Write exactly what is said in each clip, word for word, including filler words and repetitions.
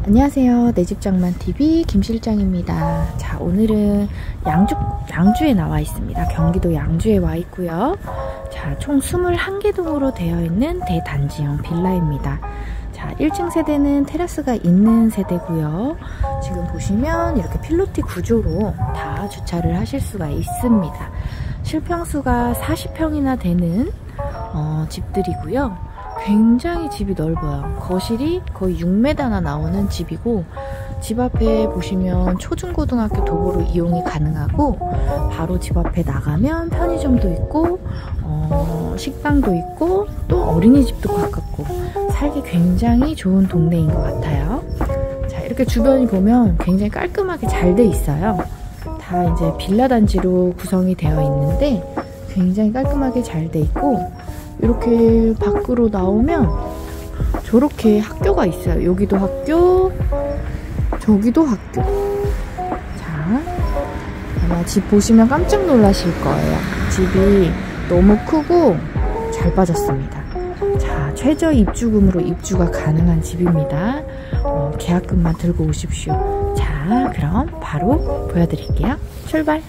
안녕하세요. 내집장만티비 김실장입니다. 자, 오늘은 양주, 양주에 나와 있습니다. 경기도 양주에 와 있고요. 자, 총 이십일 개 동으로 되어 있는 대단지형 빌라입니다. 자, 일 층 세대는 테라스가 있는 세대고요. 지금 보시면 이렇게 필로티 구조로 다 주차를 하실 수가 있습니다. 실평수가 사십 평이나 되는 어, 집들이고요. 굉장히 집이 넓어요. 거실이 거의 육 미터나 나오는 집이고, 집 앞에 보시면 초중고등학교 도보로 이용이 가능하고, 바로 집 앞에 나가면 편의점도 있고 어, 식당도 있고 또 어린이집도 가깝고 살기 굉장히 좋은 동네인 것 같아요. 자, 이렇게 주변이 보면 굉장히 깔끔하게 잘 돼 있어요. 다 이제 빌라 단지로 구성이 되어 있는데 굉장히 깔끔하게 잘 돼 있고, 이렇게 밖으로 나오면 저렇게 학교가 있어요. 여기도 학교, 저기도 학교. 자, 아마 집 보시면 깜짝 놀라실 거예요. 집이 너무 크고 잘 빠졌습니다. 자, 최저 입주금으로 입주가 가능한 집입니다. 어, 계약금만 들고 오십시오. 자, 그럼 바로 보여드릴게요. 출발!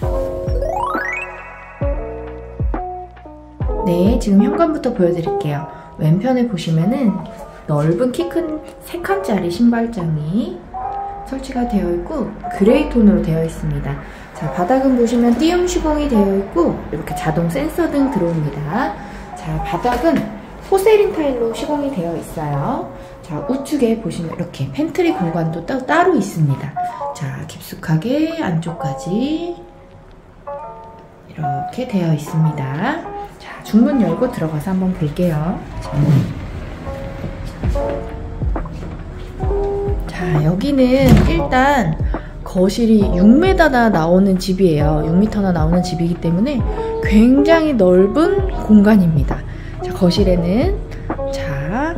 네, 지금 현관부터 보여드릴게요. 왼편에 보시면은 넓은 키 큰 세 칸짜리 신발장이 설치가 되어 있고 그레이 톤으로 되어 있습니다. 자, 바닥은 보시면 띄움 시공이 되어 있고 이렇게 자동 센서 등 들어옵니다. 자, 바닥은 포세린 타일로 시공이 되어 있어요. 자, 우측에 보시면 이렇게 팬트리 공간도 따, 따로 있습니다. 자, 깊숙하게 안쪽까지 이렇게 되어 있습니다. 자, 중문 열고 들어가서 한번 볼게요. 자, 여기는 일단 거실이 육 미터나 나오는 집이에요. 육 미터나 나오는 집이기 때문에 굉장히 넓은 공간입니다. 자, 거실에는 자,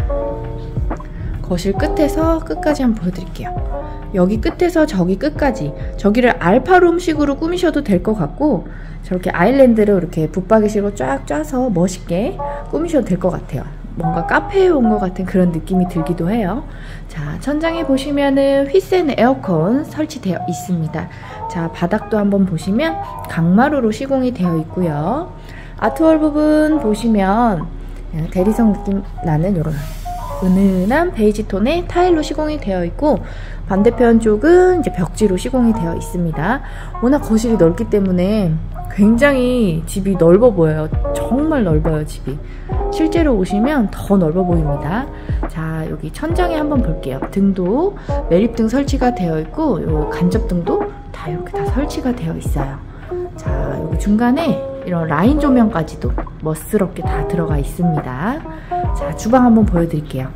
거실 끝에서 끝까지 한번 보여드릴게요. 여기 끝에서 저기 끝까지, 저기를 알파룸식으로 꾸미셔도 될 것 같고, 저렇게 아일랜드를 이렇게 붙박이식으로 쫙 짜서 멋있게 꾸미셔도 될 것 같아요. 뭔가 카페에 온 것 같은 그런 느낌이 들기도 해요. 자, 천장에 보시면은 휘센 에어컨 설치되어 있습니다. 자, 바닥도 한번 보시면 강마루로 시공이 되어 있고요. 아트월 부분 보시면 대리석 느낌 나는 이런 은은한 베이지 톤의 타일로 시공이 되어 있고, 반대편 쪽은 이제 벽지로 시공이 되어 있습니다. 워낙 거실이 넓기 때문에 굉장히 집이 넓어 보여요. 정말 넓어요, 집이. 실제로 오시면 더 넓어 보입니다. 자, 여기 천장에 한번 볼게요. 등도 매립등 설치가 되어 있고, 요 간접등도 다 이렇게 다 설치가 되어 있어요. 자, 여기 중간에 이런 라인 조명까지도 멋스럽게 다 들어가 있습니다. 자, 주방 한번 보여드릴게요.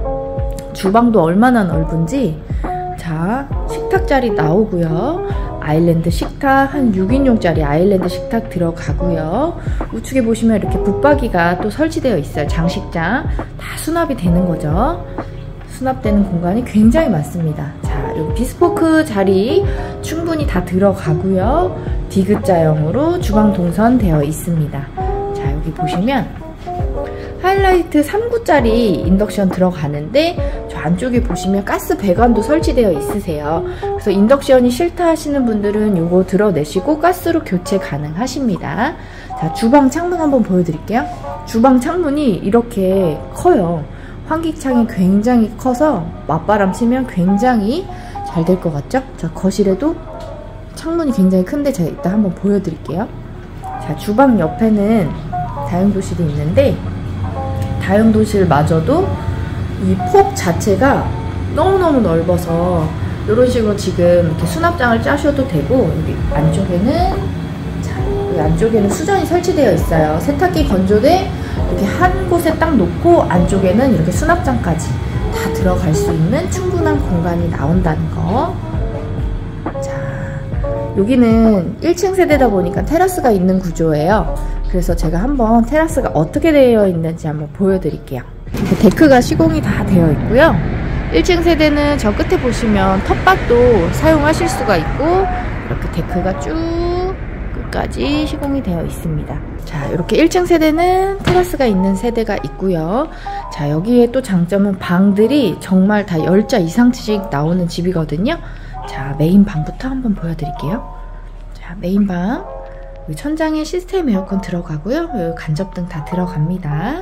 주방도 얼마나 넓은지. 자, 식탁 자리 나오고요. 아일랜드 식탁, 한 육 인용짜리 아일랜드 식탁 들어가고요. 우측에 보시면 이렇게 붙박이가 또 설치되어 있어요. 장식장 다 수납이 되는 거죠. 수납되는 공간이 굉장히 많습니다. 자, 여기 비스포크 자리 충분히 다 들어가고요. 디귿자형으로 주방 동선 되어 있습니다. 자, 여기 보시면 하이라이트 삼 구짜리 인덕션 들어가는데, 저 안쪽에 보시면 가스 배관도 설치되어 있으세요. 그래서 인덕션이 싫다 하시는 분들은 요거 들어내시고 가스로 교체 가능하십니다. 자, 주방 창문 한번 보여드릴게요. 주방 창문이 이렇게 커요. 환기창이 굉장히 커서 맞바람 치면 굉장히 잘 될 것 같죠? 자, 거실에도 창문이 굉장히 큰데 제가 이따 한번 보여드릴게요. 자, 주방 옆에는 다용도실이 있는데, 다용도실마저도 이 폭 자체가 너무너무 넓어서 이런 식으로 지금 이렇게 수납장을 짜셔도 되고, 여기 안쪽에는 자, 여기 안쪽에는 수전이 설치되어 있어요. 세탁기 건조대 이렇게 한 곳에 딱 놓고 안쪽에는 이렇게 수납장까지 다 들어갈 수 있는 충분한 공간이 나온다는 거. 자, 여기는 일 층 세대다 보니까 테라스가 있는 구조예요. 그래서 제가 한번 테라스가 어떻게 되어 있는지 한번 보여드릴게요. 이렇게 데크가 시공이 다 되어 있고요. 일 층 세대는 저 끝에 보시면 텃밭도 사용하실 수가 있고, 이렇게 데크가 쭉 층까지 시공이 되어 있습니다. 자, 이렇게 일 층 세대는 테라스가 있는 세대가 있고요. 자, 여기에 또 장점은 방들이 정말 다 열 자 이상씩 나오는 집이거든요. 자, 메인 방부터 한번 보여드릴게요. 자, 메인 방. 여기 천장에 시스템 에어컨 들어가고요. 여기 간접등 다 들어갑니다.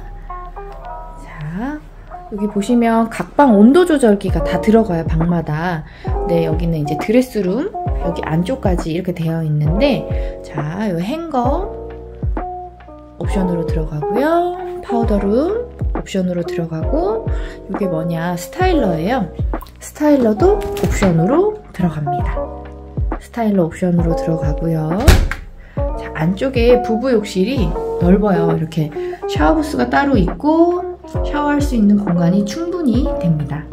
자, 여기 보시면 각방 온도 조절기가 다 들어가요, 방마다. 네, 여기는 이제 드레스룸, 여기 안쪽까지 이렇게 되어 있는데, 자, 이 행거 옵션으로 들어가고요. 파우더룸 옵션으로 들어가고, 이게 뭐냐, 스타일러예요. 스타일러도 옵션으로 들어갑니다. 스타일러 옵션으로 들어가고요. 자, 안쪽에 부부 욕실이 넓어요. 이렇게 샤워부스가 따로 있고 샤워할 수 있는 공간이 충분히 됩니다.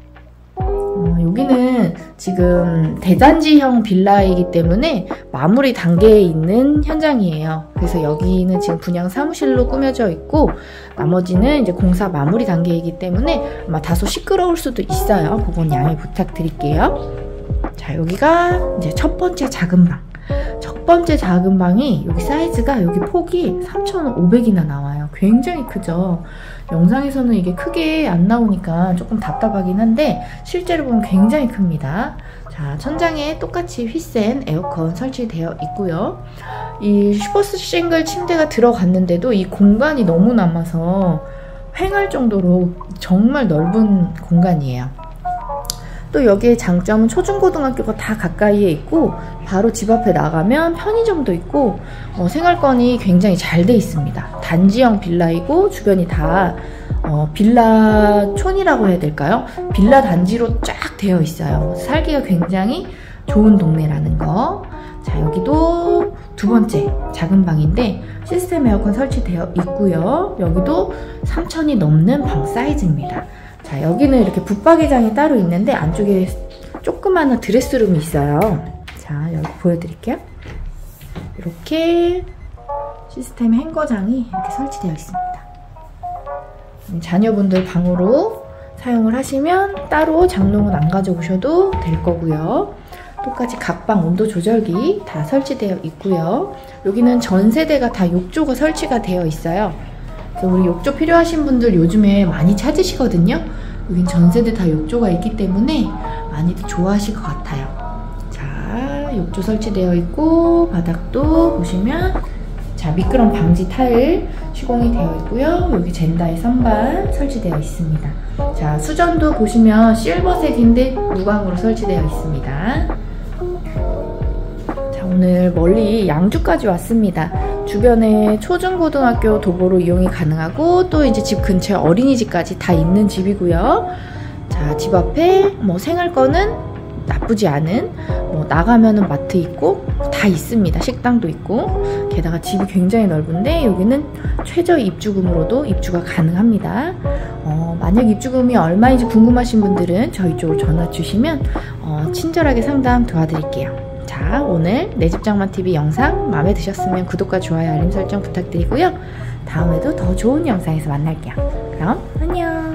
어, 여기는 지금 대단지형 빌라이기 때문에 마무리 단계에 있는 현장이에요. 그래서 여기는 지금 분양 사무실로 꾸며져 있고 나머지는 이제 공사 마무리 단계이기 때문에 아마 다소 시끄러울 수도 있어요. 그건 양해 부탁드릴게요. 자, 여기가 이제 첫 번째 작은 방. 첫 번째 작은 방이 여기 사이즈가 여기 폭이 삼천오백이나 나와요. 굉장히 크죠. 영상에서는 이게 크게 안 나오니까 조금 답답하긴 한데 실제로 보면 굉장히 큽니다. 자, 천장에 똑같이 휘센 에어컨 설치되어 있고요. 이 슈퍼스 싱글 침대가 들어갔는데도 이 공간이 너무 남아서 횡할 정도로 정말 넓은 공간이에요. 또 여기에 장점은 초중고등학교가 다 가까이에 있고 바로 집 앞에 나가면 편의점도 있고 어, 생활권이 굉장히 잘 돼 있습니다. 단지형 빌라이고 주변이 다 어, 빌라촌이라고 해야 될까요? 빌라 단지로 쫙 되어 있어요. 살기가 굉장히 좋은 동네라는 거. 자, 여기도 두 번째 작은 방인데 시스템 에어컨 설치되어 있고요. 여기도 삼천이 넘는 방 사이즈입니다. 자, 여기는 이렇게 붙박이장이 따로 있는데 안쪽에 조그마한 드레스룸이 있어요. 자, 여기 보여드릴게요. 이렇게 시스템 행거장이 이렇게 설치되어 있습니다. 자녀분들 방으로 사용을 하시면 따로 장롱은 안 가져오셔도 될 거고요. 똑같이 각방 온도 조절기 다 설치되어 있고요. 여기는 전 세대가 다 욕조가 설치가 되어 있어요. 그래서 우리 욕조 필요하신 분들 요즘에 많이 찾으시거든요. 여긴 전세대 다 욕조가 있기 때문에 많이들 좋아하실 것 같아요. 자, 욕조 설치되어 있고 바닥도 보시면 자, 미끄럼 방지 타일 시공이 되어 있고요. 여기 젠다의 선반 설치되어 있습니다. 자, 수전도 보시면 실버색인데 무광으로 설치되어 있습니다. 자, 오늘 멀리 양주까지 왔습니다. 주변에 초중고등학교 도보로 이용이 가능하고 또 이제 집 근처에 어린이집까지 다 있는 집이고요. 자, 집 앞에 뭐 생활권은 나쁘지 않은 뭐 나가면은 마트 있고 다 있습니다. 식당도 있고 게다가 집이 굉장히 넓은데 여기는 최저 입주금으로도 입주가 가능합니다. 어, 만약 입주금이 얼마인지 궁금하신 분들은 저희 쪽으로 전화 주시면 어, 친절하게 상담 도와드릴게요. 자, 오늘 내집장만티비 영상 마음에 드셨으면 구독과 좋아요 알림 설정 부탁드리고요. 다음에도 더 좋은 영상에서 만날게요. 그럼 안녕.